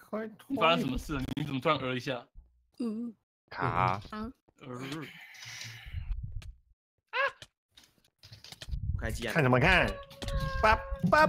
快推！ 发生什么事了？你怎么突然一下？ 卡。 开机啊！ 看什么看？叭啦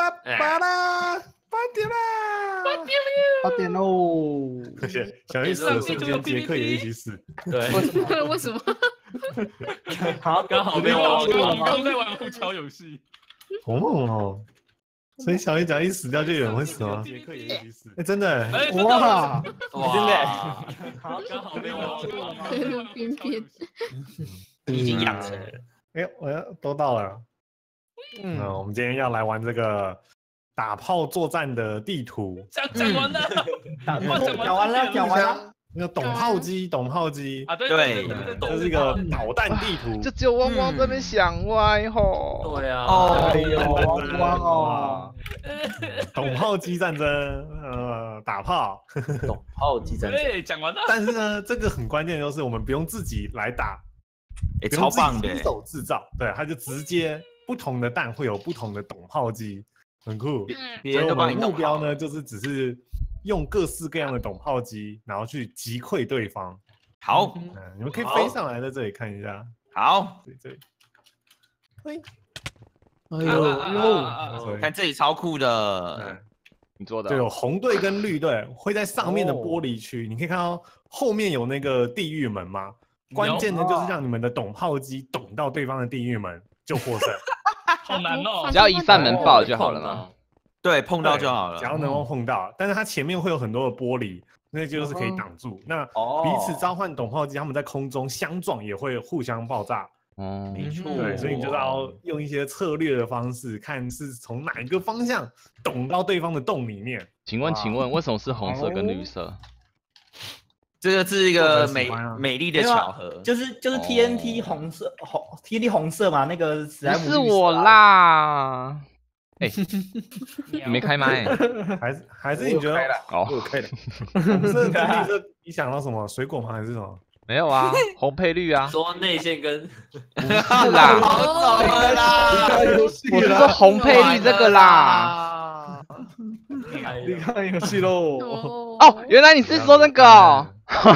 ，8点啦 ！8点喽！ 而且小 A 死的瞬间，杰克也一起死。 对， 为什么？ 好， 刚好被我刚在玩互敲游戏。 好猛哦！所以小 A 只要一死掉，就有人会死吗？杰克也一起死。哎，真的！ 哇， 真的。 好， 刚好被我边边。 已经养成了。 哎，我要都到了。我们今天要来玩这个打炮作战的地图。 讲完了， 讲完了。 那个懂炮机啊，对， 这是一个导弹地图。 就只有汪汪这边想歪吼。 对啊。 哎呦，汪哦。 懂炮机战争，打炮。 懂炮机战争。 对，讲完了。 但是呢，这个很关键，就是我们不用自己来打。 超棒的， 亲手制造，对，它就直接不同的弹会有不同的懂炮机，很酷。 别人都帮你目标呢，就是只是用各式各样的懂炮机，然后去击溃对方。 好， 你们可以飞上来，在这里看一下。 好， 这里。 嘿，哎呦， 看这里超酷的， 你做的就有红队跟绿队会在上面的玻璃区，你可以看到后面有那个地狱门吗？关键的就是让你们的懂炮机懂到对方的地狱门就获胜， 好难哦！ 只要一扇门爆就好了嘛。 对，碰到就好了。 只要能够碰到，但是它前面会有很多的玻璃，那就是可以挡住。那彼此召唤懂炮机，他们在空中相撞也会互相爆炸。 没错。 对，所以你就是要用一些策略的方式，看是从哪一个方向懂到对方的洞里面。 请问，为什么是红色跟绿色？ 这个是一个美丽的巧合， 就是 TNT 红色TNT 红色嘛，那个史莱姆是我啦。哎，你没开麦？ 还是你觉得？ 哦， 我开了。红色跟绿色，你想到什么？水果吗？还是什么？ 没有啊，红配绿啊。 说内线跟是啦， 好走了啦！ 我是说红配绿这个啦。 你看游戏喽。 哦，原来你是说那个哦。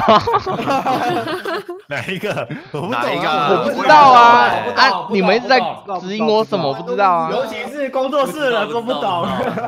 哪一个？我不懂我不知道啊！你们一直在指引我什么？我不知道啊。 尤其是工作室的都不懂。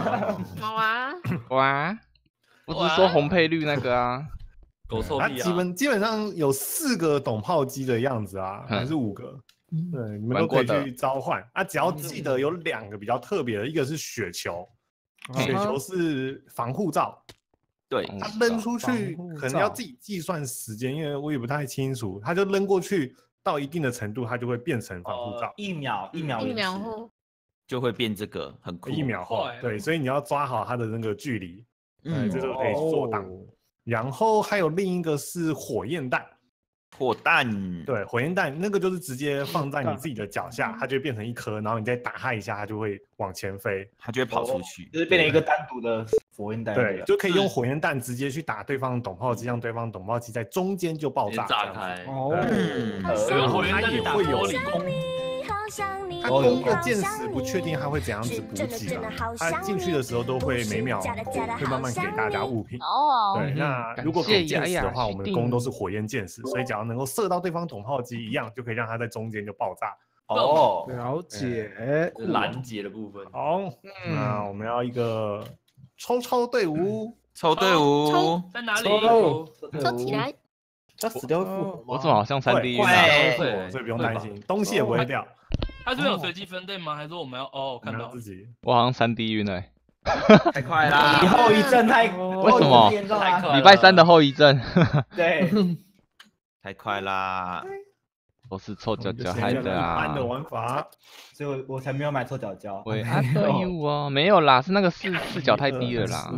哇，不是说红配绿那个啊？ 狗臭屁啊！ 基本上有4个懂炮机的样子啊，还是5个？对，你们都可以去召唤啊。只要记得有2个比较特别的，一个是雪球，雪球是防护罩。 对， 它扔出去可能要自己计算时间，因为我也不太清楚。它就扔过去到一定的程度，它就会变成防护罩。 1秒后就会变这个，很酷。 1秒后，对，所以你要抓好它的那个距离，这就可以做挡。然后还有另一个是火焰弹。 火弹， 对，火焰弹那个就是直接放在你自己的脚下，它就会变成一颗，然后你再打它一下，它就会往前飞， 它就会跑出去， 就是变成一个单独的火焰弹。 对，就可以用火焰弹直接去打对方的懂炮机，让对方懂炮机在中间就爆炸， 炸开。 所以火焰弹也会有攻。 它攻的箭矢不确定它会怎样子补给啊，它进去的时候都会每秒会慢慢给大家物品。对，那如果给箭矢的话，我们的攻都是火焰箭矢，所以只要能够射到对方懂炮机一样，就可以让它在中间就爆炸。 哦，了解。 拦截的部分。 好，那我们要一个抽队伍， 抽队伍在哪里？ 抽起来。 他死掉会复活吗？ 我怎么好像3D 晕啊？所以不用担心，东西也不会掉。 它这边有随机分队吗？还是我们要看到自己？ 我好像3D 晕了。 太快啦！ 你后遗症太为什么？礼拜3的后遗症。 对， 太快啦！ 我是臭脚脚害的啊！ 一般的玩法， 所以我才没有买臭脚脚。 喂，还可以哦，没有啦，是那个视角太低了啦。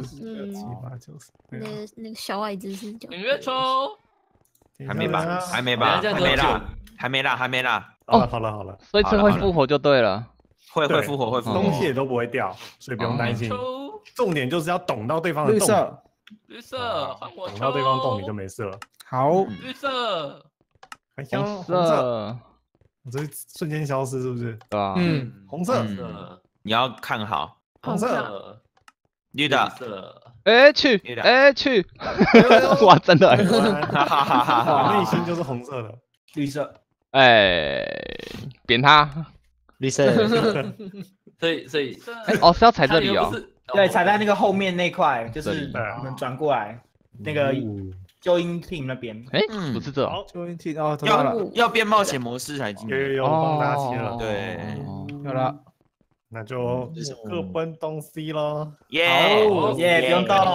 7、8、9、 那个小矮子视角。 踊跃抽。 还没吧？还没吧？还没啦！ 好了， 所以这会复活就对了。 会复活， 东西也都不会掉，所以不用担心。重点就是要懂到对方的洞。 绿色，换我抽。 懂到对方洞你就没事了。 好， 绿色， 红色，这瞬间消失是不是？ 对吧？ 红色， 你要看好。 红色， 绿的。 H，哇，真的， 我内心就是红色的， 绿色。 扁他， 绿色。 所以， 哦，是要踩这里哦。 对，踩在那个后面那块，就是我们转过来那个救音 team 那边。 不是这。 救音 team 哦， 要变冒险模式才进。 有帮大家切了。 对， 有了。 那就各奔东西咯。 耶！ 不用动，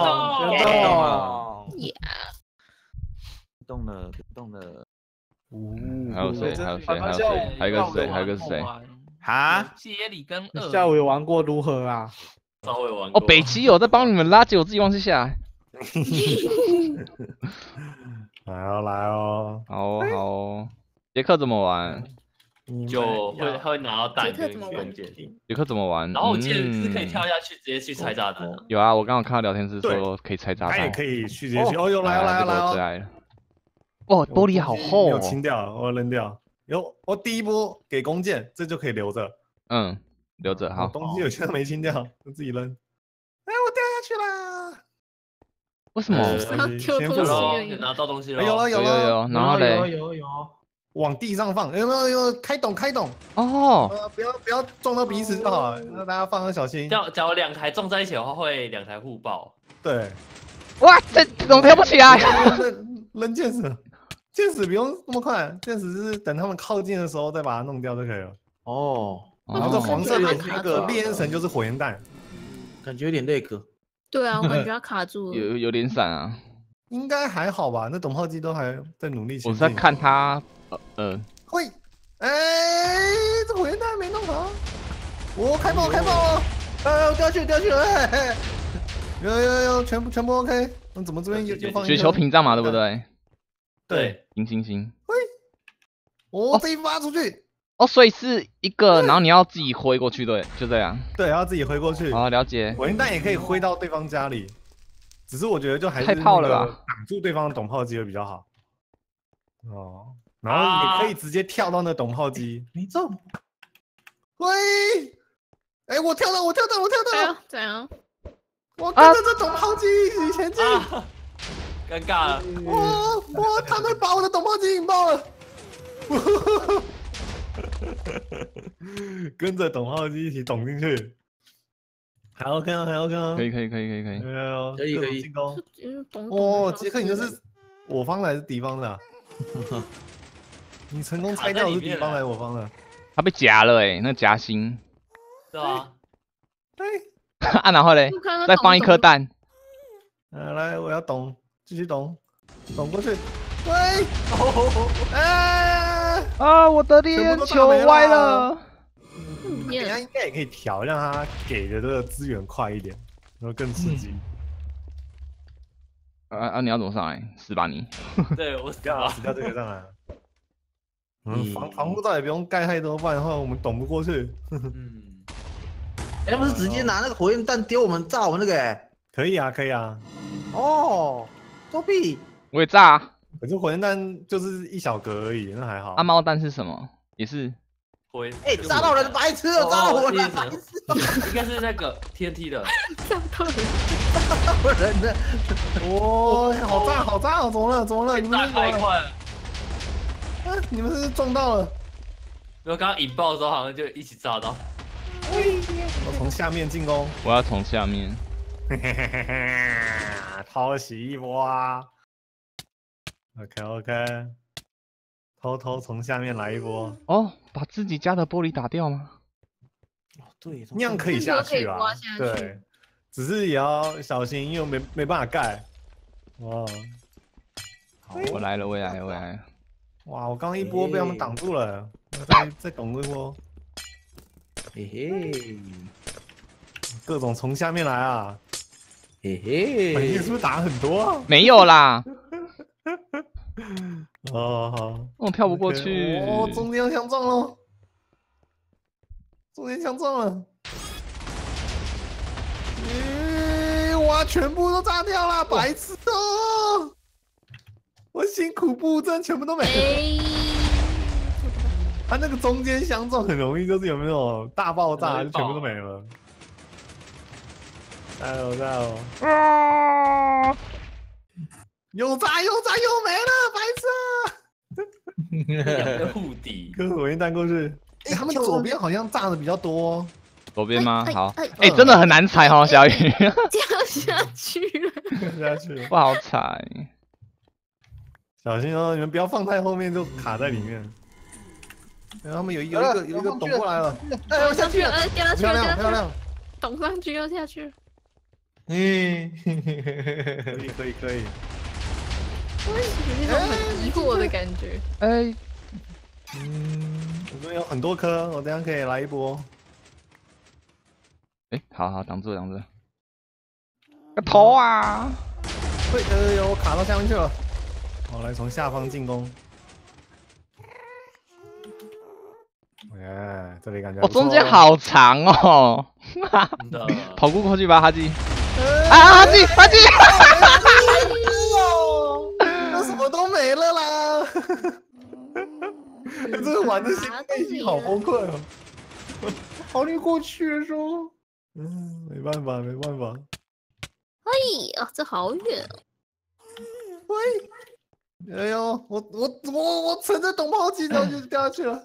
动了。 还有谁？还有一个是谁？ 哈？ 接里跟二。 下午有玩过如何啊？ 稍微玩过。 哦，北极有在帮你们拉，结果自己忘记下来。 来哦。 好。杰克怎么玩？ 就会拿到弹跟弓箭。 杰克怎么玩？ 然后我记得是可以跳下去直接去拆炸弹。 有啊，我刚刚看到聊天室说可以拆炸弹。 他也可以去直接去。哦，有来了。 哦，玻璃好厚哦。清掉，我扔掉。我第一波给弓箭，这就可以留着。 留着好。 东西有些没清掉，就自己扔。哎，我掉下去了。 为什么？ 先不说拿到东西了。 有，然后嘞。 有。 往地上放，有开动哦， 不要撞到彼此就好了，那大家放要小心。 假如2台撞在一起的话，会2台互爆。 对， 哇，这怎么跳不起来？ 扔箭矢不用那么快，箭矢是等他们靠近的时候再把它弄掉就可以了。然后这黄色的那个烈焰神就是火焰弹， 感觉有点累个。 对啊，我感觉要卡住了。 有点闪啊。 应该还好吧？那董炮机都还在努力前进。 我在看他。 会，这火焰弹没弄好，我开爆了，掉去了，有，全部 OK， 那怎么这边又放雪球屏障嘛，对不对？ 对， 行， 这一发出去， 所以是一个，然后你要自己挥过去，对，就这样， 对，要自己挥过去， 了解。 火焰弹也可以挥到对方家里，只是我觉得就还是太炮了吧， 挡住对方的董炮机会比较好，然后也可以直接跳到那董炮机，没中。喂，我跳到了， 怎样？ 我跟着这董炮机一起前进。 尴尬了。 他们把我的董炮机引爆了。跟着董炮机一起董进去。还 OK 啊， 可以。 可以进攻。杰克，你这是我方的还是敌方的？你成功拆掉是敌方还是我方的？ 他被夹了那夹心。 对啊。 然后嘞，再放一颗蛋。 来，我要懂，继续懂过去。 我的烈焰球歪了。 等一下应该也可以调，让他给的这个资源快一点，然后更刺激。 你要怎么上来？死吧你！ 对，我死掉这个上来。防护罩也不用盖太多，不然的话我们懂不过去。 他们是直接拿那个火焰弹丢我们炸我们那个可以啊。作弊。 我也炸。 可是火焰弹就是一小格而已，那还好。 猫弹是什么？也是。 炸到人的白痴了，炸到我了，白痴！ 应该是那个 TNT 的。 炸到人。 炸到人的。 好炸！怎么了？你们太快了。 你们是撞到了。 因为刚刚引爆的时候好像就一起炸到。 我从下面进攻。 我要从下面。 偷袭一波啊 ！OK， 偷从下面来一波。 把自己家的玻璃打掉吗？ 对， 那样可以下去啊。对，只是也要小心，因为没办法盖。 我来了。 哇！我刚刚一波被他们挡住了，再拱一波。各种从下面来啊！你是不是打很多啊？ 没有啦。 好。 我跳不过去。 中间相撞了。哇！全部都炸掉了，白痴哦！我辛苦布阵全部都没了。他那个中间相撞很容易，就是有没有大爆炸，就全部都没了。 加油加油！啊！有炸又没了，白痴！两个护底， 跟火焰弹过去。他们左边好像炸的比较多。 左边吗？好。真的很难踩哦，小雨。 掉下去了， 掉下去了， 不好踩。 小心哦，你们不要放太后面就卡在里面。他们有一个懂过来了， 哎，我下去了，掉下去了， 漂亮， 懂上去又下去了。 可以。 有一种很疑惑的感觉。 我这边有很多颗，我等下可以来一波。 好，挡住。个头啊！ 我卡到下面去了。我来从下方进攻。这里感觉中间好长哦。跑过去吧，哈基。哈基！ 那什么都没了啦！这个玩的内心好崩溃哦。跑你过去说。没办法。 这好远哦。 哎呦，我乘着懂炮机然后就掉下去了。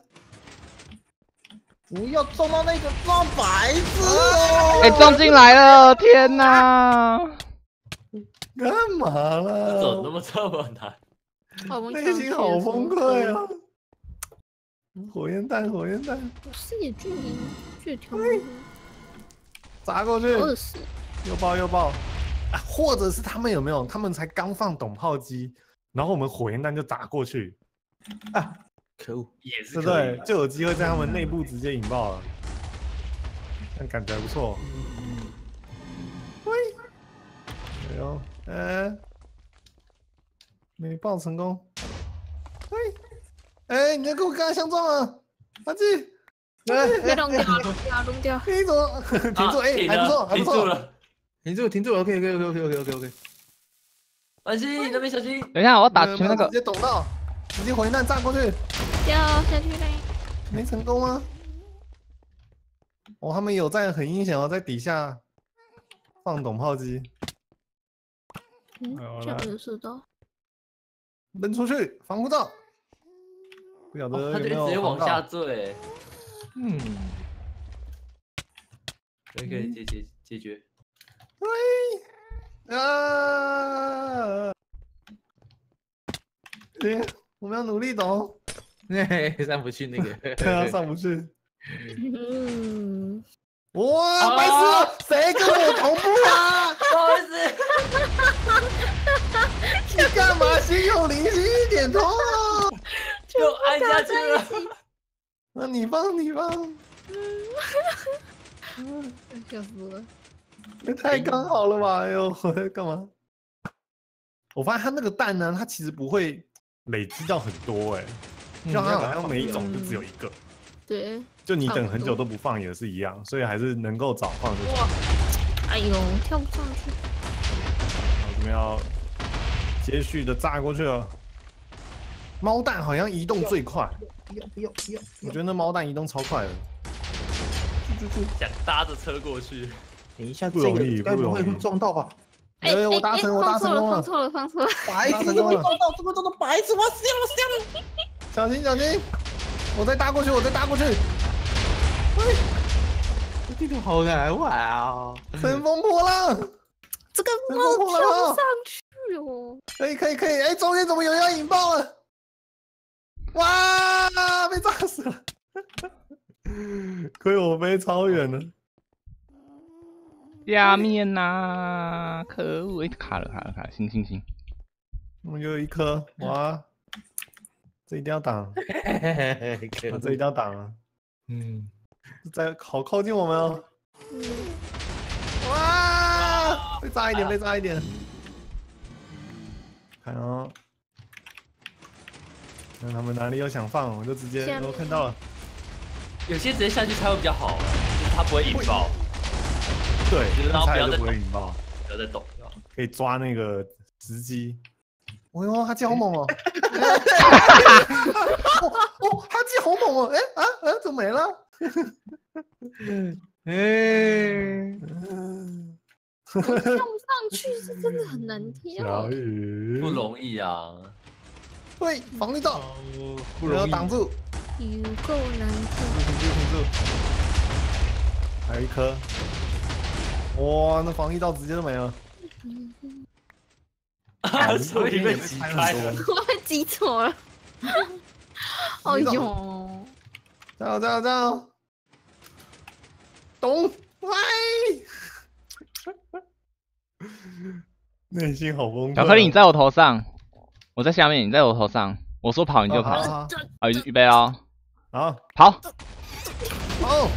不要撞到那个撞白字哦！ 撞进来了！天哪！ 干嘛了？ 怎么这么难？ 内心好崩溃啊！火焰弹！ 视野距离越挑砸过去！又爆！或者是他们有没有？他们才刚放懂炮机，然后我们火焰弹就砸过去。 可恶，也是对不对？就有机会在他们内部直接引爆了，但感觉还不错。哎呦，没爆成功。你在跟我刚才相撞了，阿基。 被弄掉。 你怎么停住？还不错。停住了。OK。 小心，那边小心。 等一下，我打全那个。 直接懂到。直接火焰弹炸过去， 掉下去嘞， 没成功啊！他们有在很阴险哦，在底下放懂炮机。 这样有射到， 扔出去，防护罩。不晓得有没有直接往下坠。可以解决。 我们要努力懂。 上不去那个。 对啊，上不去。哇，白痴！谁跟我同步啊？ 不好意思。 你干嘛？心有灵犀一点通啊！ 就按下去了。 那你放。 笑死了。 也太刚好了吧！哎呦，我在干嘛？我发现它那个弹呢，它其实不会累积到很多就它好像每一种就只有一个。 对。 就你等很久都不放也是一样，所以还是能够早放就行。哇！ 哎呦，跳不上去。 我们要接续的炸过去了。猫蛋好像移动最快。不要！我觉得那猫蛋移动超快的。 想搭着车过去。 等一下，不容易，该不会撞到吧？ 我达成了， 放错了！ 白痴，怎么会撞到？怎么撞到白痴？我死了！ 小心！我再搭过去！ 这个好难玩啊！ 乘风破浪， 这个猫跳不上去哦。 可以！中间怎么有人要引爆了？哇！被炸死了！亏我飞超远了。 下面呐，可恶！卡了！行。 我们有一颗，哇！这一定要挡，这一定要挡啊！在好靠近我们哦！哇！被炸一点！看哦，看他们哪里有想放，我就直接我看到了。 有些直接下去才会比较好，就是它不会引爆。 对， 就是然后不要再不会引爆， 不要再动， 可以抓那个时机。哦呦，他击好猛哦！他击好猛哦！怎么没了？ 跳不上去是真的很难跳。 小雨不容易啊。 对，防御到，不容易挡住。 有够难跳。 停住。还有一颗。哇，那防御到直接都没了。 所以被挤开了。 我被挤错了。哎呦！ 加油！懂，喂！内心好崩溃。 巧克力，你在我头上，我在下面，你在我头上。我说跑你就跑。好，预备哦。 好， 跑。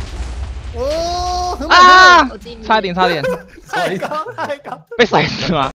哦！ 啊！差点， 太高， 被甩死吗？